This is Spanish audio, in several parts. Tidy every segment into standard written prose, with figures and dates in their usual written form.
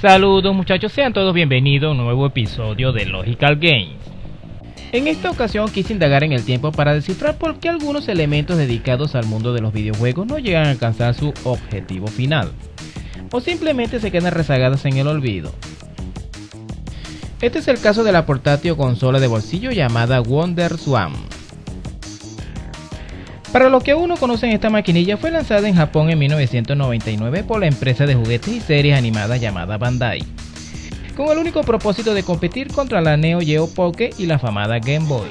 Saludos muchachos, sean todos bienvenidos a un nuevo episodio de Logical Games. En esta ocasión quise indagar en el tiempo para descifrar por qué algunos elementos dedicados al mundo de los videojuegos no llegan a alcanzar su objetivo final, o simplemente se quedan rezagadas en el olvido. Este es el caso de la portátil o consola de bolsillo llamada WonderSwan. Para los que aún no conocen, esta maquinilla fue lanzada en Japón en 1999 por la empresa de juguetes y series animadas llamada Bandai, con el único propósito de competir contra la Neo Geo Pocket y la afamada Game Boy.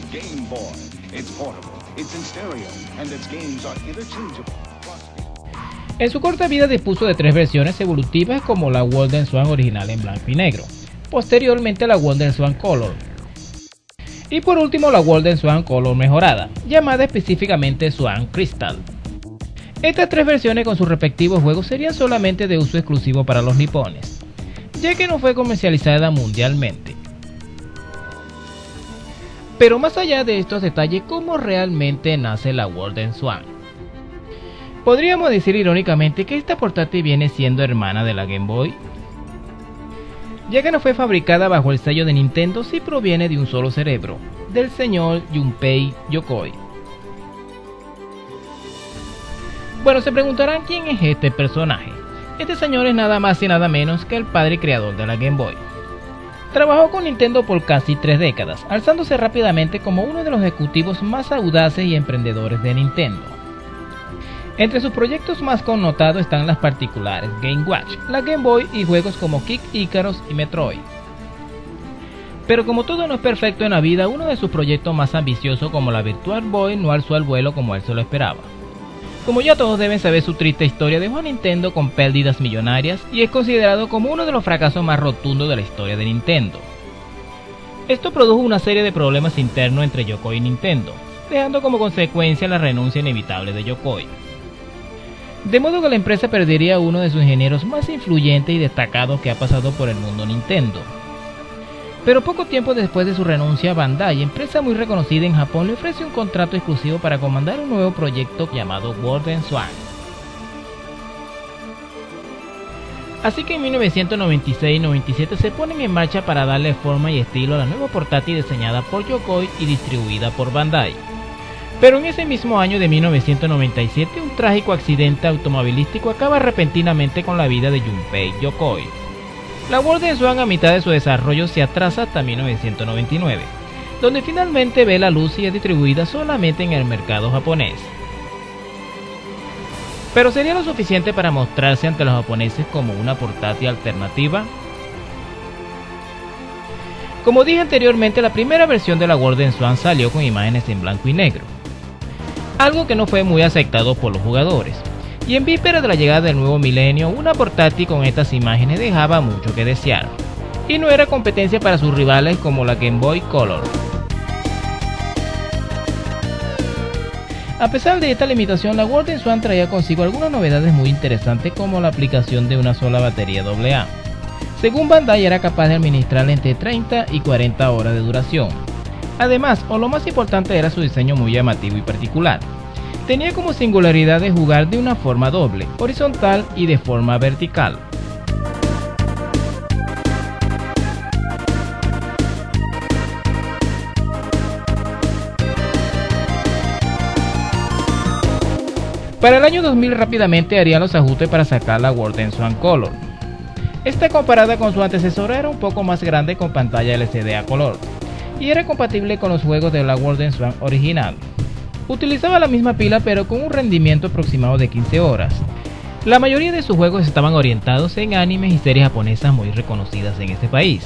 En su corta vida dispuso de tres versiones evolutivas, como la WonderSwan original en blanco y negro, posteriormente la WonderSwan Color, y por último la WonderSwan Color mejorada, llamada específicamente Swan Crystal. Estas tres versiones con sus respectivos juegos serían solamente de uso exclusivo para los nipones, ya que no fue comercializada mundialmente. Pero más allá de estos detalles, ¿cómo realmente nace la WonderSwan? Podríamos decir irónicamente que esta portátil viene siendo hermana de la Game Boy, ya que no fue fabricada bajo el sello de Nintendo, sí proviene de un solo cerebro, del señor Junpei Yokoi. Bueno, se preguntarán quién es este personaje. Este señor es nada más y nada menos que el padre y creador de la Game Boy. Trabajó con Nintendo por casi 3 décadas, alzándose rápidamente como uno de los ejecutivos más audaces y emprendedores de Nintendo. Entre sus proyectos más connotados están las particulares Game Watch, la Game Boy y juegos como Kid Icarus y Metroid. Pero como todo no es perfecto en la vida, uno de sus proyectos más ambiciosos, como la Virtual Boy, no alzó al vuelo como él se lo esperaba. Como ya todos deben saber, su triste historia dejó a Nintendo con pérdidas millonarias y es considerado como uno de los fracasos más rotundos de la historia de Nintendo. Esto produjo una serie de problemas internos entre Yokoi y Nintendo, dejando como consecuencia la renuncia inevitable de Yokoi. De modo que la empresa perdería a uno de sus ingenieros más influyentes y destacados que ha pasado por el mundo Nintendo. Pero poco tiempo después de su renuncia, Bandai, empresa muy reconocida en Japón, le ofrece un contrato exclusivo para comandar un nuevo proyecto llamado WonderSwan. Así que en 1996-97 se ponen en marcha para darle forma y estilo a la nueva portátil diseñada por Yokoi y distribuida por Bandai. Pero en ese mismo año de 1997, un trágico accidente automovilístico acaba repentinamente con la vida de Junpei Yokoi. La WonderSwan, a mitad de su desarrollo, se atrasa hasta 1999, donde finalmente ve la luz y es distribuida solamente en el mercado japonés. ¿Pero sería lo suficiente para mostrarse ante los japoneses como una portátil alternativa? Como dije anteriormente, la primera versión de la WonderSwan salió con imágenes en blanco y negro, algo que no fue muy aceptado por los jugadores, y en víspera de la llegada del nuevo milenio, una portátil con estas imágenes dejaba mucho que desear, y no era competencia para sus rivales como la Game Boy Color. A pesar de esta limitación, la WonderSwan traía consigo algunas novedades muy interesantes, como la aplicación de una sola batería AA. Según Bandai, era capaz de administrar entre 30 y 40 horas de duración. Además, o lo más importante, era su diseño muy llamativo y particular. Tenía como singularidad de jugar de una forma doble, horizontal y de forma vertical. Para el año 2000 rápidamente harían los ajustes para sacar la WonderSwan Color. Esta, comparada con su antecesora, era un poco más grande con pantalla LCD a color, y era compatible con los juegos de la WonderSwan original. Utilizaba la misma pila, pero con un rendimiento aproximado de 15 horas. La mayoría de sus juegos estaban orientados en animes y series japonesas muy reconocidas en este país.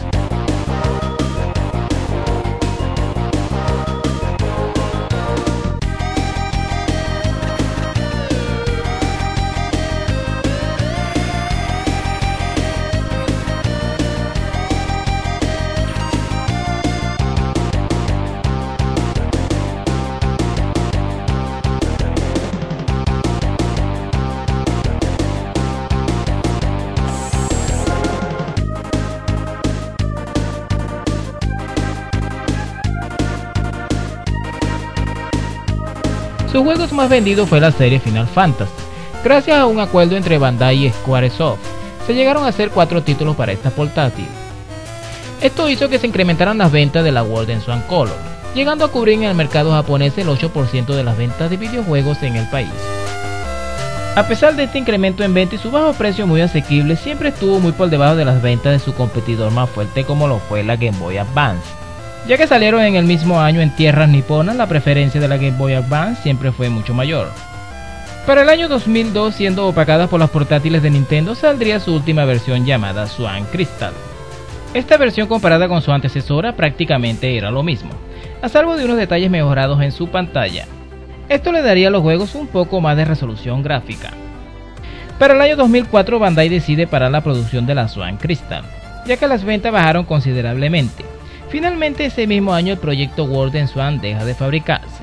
Sus juegos más vendidos fue la serie Final Fantasy. Gracias a un acuerdo entre Bandai y Squaresoft, se llegaron a hacer 4 títulos para esta portátil. Esto hizo que se incrementaran las ventas de la Golden Swan Color, llegando a cubrir en el mercado japonés el 8% de las ventas de videojuegos en el país. A pesar de este incremento en venta y su bajo precio muy asequible, siempre estuvo muy por debajo de las ventas de su competidor más fuerte como lo fue la Game Boy Advance. Ya que salieron en el mismo año en tierras niponas, la preferencia de la Game Boy Advance siempre fue mucho mayor. Para el año 2002, siendo opacada por las portátiles de Nintendo, saldría su última versión llamada Swan Crystal. Esta versión comparada con su antecesora prácticamente era lo mismo, a salvo de unos detalles mejorados en su pantalla. Esto le daría a los juegos un poco más de resolución gráfica. Para el año 2004 Bandai decide parar la producción de la Swan Crystal, ya que las ventas bajaron considerablemente. Finalmente ese mismo año el proyecto Golden Swan deja de fabricarse.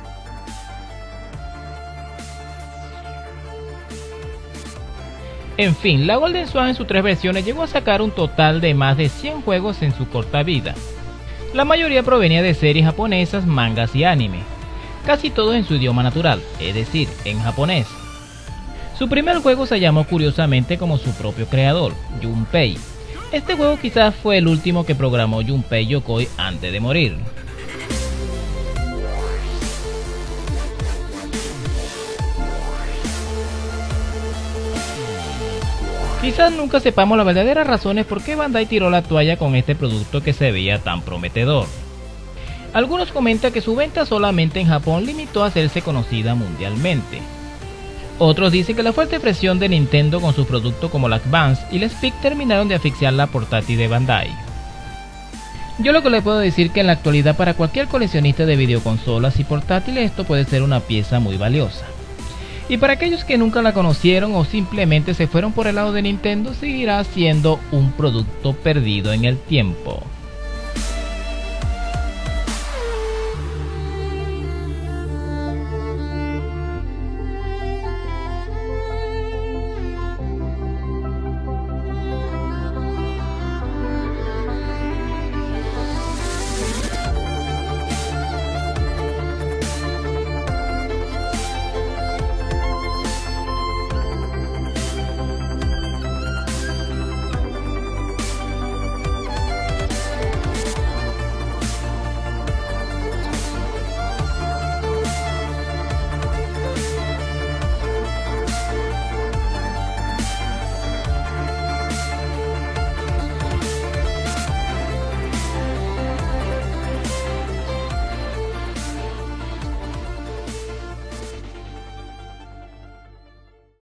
En fin, la Golden Swan en sus 3 versiones llegó a sacar un total de más de 100 juegos en su corta vida. La mayoría provenía de series japonesas, mangas y anime, casi todos en su idioma natural, es decir, en japonés. Su primer juego se llamó curiosamente como su propio creador, Junpei. Este juego quizás fue el último que programó Junpei Yokoi antes de morir. Quizás nunca sepamos las verdaderas razones por qué Bandai tiró la toalla con este producto que se veía tan prometedor. Algunos comentan que su venta solamente en Japón limitó a hacerse conocida mundialmente. Otros dicen que la fuerte presión de Nintendo con sus productos como la Advance y la Speak terminaron de asfixiar la portátil de Bandai. Yo lo que le puedo decir que en la actualidad para cualquier coleccionista de videoconsolas y portátiles esto puede ser una pieza muy valiosa. Y para aquellos que nunca la conocieron o simplemente se fueron por el lado de Nintendo, seguirá siendo un producto perdido en el tiempo.